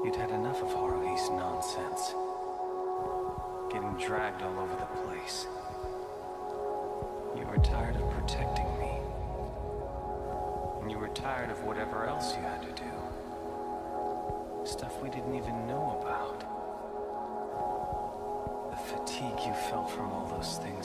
You'd had enough of Haruhi's nonsense. Getting dragged all over the place. You were tired of protecting me. And you were tired of whatever else you had to do. Stuff we didn't even know about. The fatigue you felt from all those things